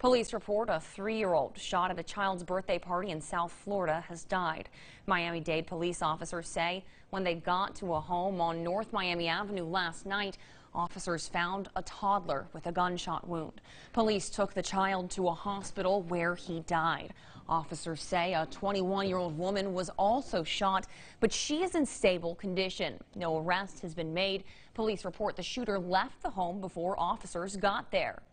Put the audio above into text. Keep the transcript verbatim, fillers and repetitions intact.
Police report a three-year-old shot at a child's birthday party in South Florida has died. Miami-Dade police officers say when they got to a home on North Miami Avenue last night, officers found a toddler with a gunshot wound. Police took the child to a hospital where he died. Officers say a twenty-one-year-old woman was also shot, but she is in stable condition. No arrest has been made. Police report the shooter left the home before officers got there.